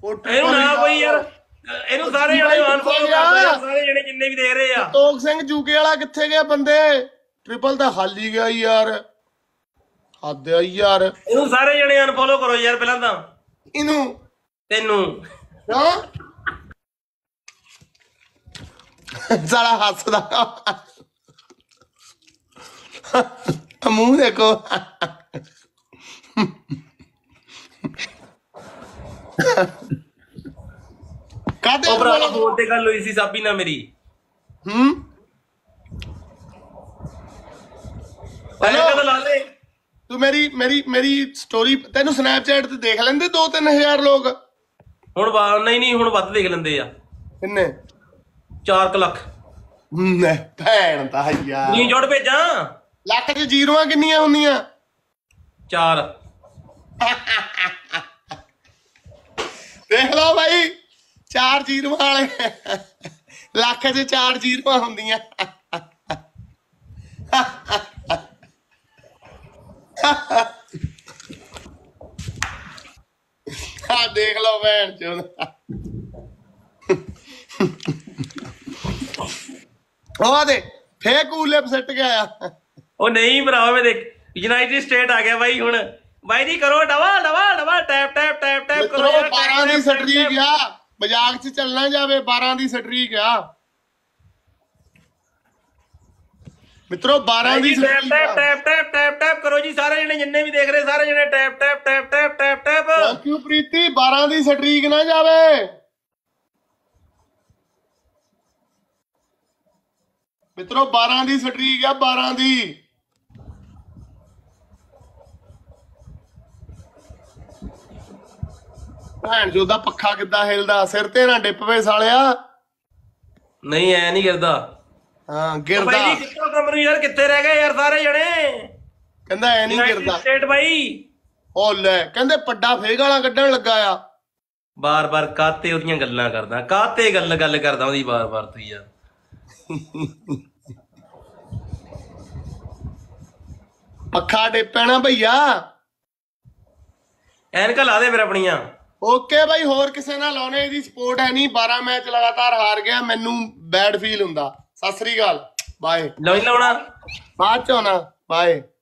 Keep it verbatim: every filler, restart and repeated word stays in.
ਇਹਨੂੰ ਨਾ ਕੋਈ ਯਾਰ ਇਹਨੂੰ ਸਾਰੇ ਜਣੇ ਅਨਫੋਲੋ ਕਰ ਦਿਓ ਸਾਰੇ ਜਣੇ ਜਿੰਨੇ ਵੀ ਦੇਖ ਰਹੇ ਆ। ਤੋਕ ਸਿੰਘ ਜੂਕੇ ਵਾਲਾ ਕਿੱਥੇ ਗਿਆ ਬੰਦੇ? ਟ੍ਰਿਪਲ ਤਾਂ ਹੱਲ ਹੀ ਗਿਆ ਯਾਰ, ਹੱਦ ਆ ਯਾਰ। ਇਹਨੂੰ ਸਾਰੇ ਜਣੇ ਅਨਫੋਲੋ ਕਰੋ ਯਾਰ ਪਹਿਲਾਂ ਤਾਂ ਇਹਨੂੰ ਤੈਨੂੰ ਹਾਂ ਸਾਲਾ ਹੱਸਦਾ ਮੂੰਹ ਦੇਖੋ। ਕਾਹਦੇ ਉਹ ਭਰਾ ਫੋਨ ਤੇ ਗੱਲ ਹੋਈ ਸੀ ਸਾਬੀ ਨਾਲ ਮੇਰੀ। ਹੂੰ ਪਹਿਲੇ ਕਦੋਂ ਲਾ ਲੈ ਤੂੰ ਮੇਰੀ ਮੇਰੀ ਮੇਰੀ ਸਟੋਰੀ ਤੈਨੂੰ ਸਨੈਪਚੈਟ ਤੇ ਦੇਖ ਲੈਂਦੇ ਦੋ ਤਿੰਨ ਹਜ਼ਾਰ ਲੋਕ ਹੁਣ ਨਹੀਂ ਨਹੀਂ ਹੁਣ ਵੱਧ ਦੇਖ ਲੈਂਦੇ ਆ। ਕਿੰਨੇ? ਚਾਰ ਕੁ ਲੱਖ। ਨਹੀਂ ਭੈਣ ਦਾ ਯਾਰ ਨੀ ਜੋੜ ਭੇਜਾਂ। ਲੱਖ ਚ ਜੀਰੋਆਂ ਕਿੰਨੀਆਂ ਹੁੰਦੀਆਂ? ਚਾਰ। ਦੇਖ ਲਓ ਭਾਈ ਚਾਰ ਜੀਰੋਆਂ ਵਾਲੇ ਲੱਖ ਚ ਚਾਰ ਜੀਰੋਆਂ ਹੁੰਦੀਆਂ। ਆ ਦੇਖ ਲਓ ਭੈਣ ਚੋਦ। ਉਹ ਦੇ ਫੇਕ ਕੂਲਿਪ ਸੱਟ ਗਿਆ। ਉਹ ਨਹੀਂ ਭਰਾ ਮੈਂ ਦੇਖ ਯੂਨਾਈਟਿਡ ਸਟੇਟ ਆ ਗਿਆ ਬਾਈ ਹੁਣ। ਬਾਈ ਜੀ ਕਰੋ ਡਵਾ ਡਵਾ ਡਵਾ ਟੈਪ ਟੈਪ ਟੈਪ ਟੈਪ ਕਰੋ ਯਾਰ। ਬਾਰਾਂ ਦੀ ਸਟਰੀਕ ਆ, ਮਜ਼ਾਕ ਚ ਚੱਲਣਾ ਜਾਵੇ। ਬਾਰਾਂ ਦੀ ਸਟਰੀਕ ਆ ਮਿੱਤਰੋ, ਬਾਰਾਂ ਦੀ tap tap tap tap tap tap ਕਰੋ ਜੀ ਸਾਰੇ ਜਣੇ ਜਿੰਨੇ ਵੀ ਦੇਖ ਰਹੇ ਸਾਰੇ ਜਣੇ tap tap tap tap tap tap. Thank you Preeti. ਬਾਰਾਂ ਦੀ ਸਟਰੀਕ ਨਾ ਜਾਵੇ ਮਿੱਤਰੋ, ਬਾਰਾਂ ਦੀ ਸਟਰੀਕ ਆ, ਬਾਰਾਂ ਦੀ। ਭੈਣ ਜੋ ਦਾ ਪੱਖਾ ਕਿੱਦਾਂ ਹਿਲਦਾ, ਸਿਰ ਤੇ ਨਾ ਡਿੱਪ ਵੇ ਸਾਲਿਆ। ਨਹੀਂ ਐ ਨਹੀਂ ਗਿਰਦਾ। ਹਾਂ ਗਿਰਦਾ। ਬਾਈ ਜੀ ਕਿੱਥੋਂ ਕੰਮ ਨੂੰ ਯਾਰ ਕਿੱਥੇ ਰਹਿ ਗਏ ਯਾਰ ਸਾਰੇ ਜਣੇ? ਕਹਿੰਦਾ ਐ ਨਹੀਂ ਗਿਰਦਾ ਸਟੇਟ ਬਾਈ। ਉਹ ਲੈ ਕਹਿੰਦੇ ਪੱਡਾ ਫੇਕ ਵਾਲਾ ਕੱਢਣ ਲੱਗਾ ਆ। ਬਾਰ ਬਾਰ ਕਾਤੇ ਉਹਦੀਆਂ ਗੱਲਾਂ ਕਰਦਾ, ਕਾਤੇ ਗੱਲ ਗੱਲ ਕਰਦਾ ਉਹਦੀ ਬਾਰ ਬਾਰ ਤੂੰ ਯਾਰ। ਪੱਖਾ ਡਿੱਪਣਾ ਭਈਆ। ਐਨਕਾਂ ਲਾ ਦੇ ਫਿਰ ਆਪਣੀਆਂ। ਓਕੇ ਬਾਈ, ਹੋਰ ਕਿਸੇ ਨਾਲ ਲਾਉਣੇ ਇਹਦੀ ਸਪੋਰਟ ਹੈ ਨਹੀਂ। ਬਾਰਾਂ ਮੈਚ ਲਗਾਤਾਰ ਹਾਰ ਗਿਆ, ਮੈਨੂੰ ਬੈਡ ਫੀਲ ਹੁੰਦਾ। ਸਤਿ ਸ੍ਰੀ ਅਕਾਲ, ਬਾਏ। ਲਓ ਲਾਉਣਾ ਬਾਅਦ ਚ ਆਉਣਾ, ਬਾਏ।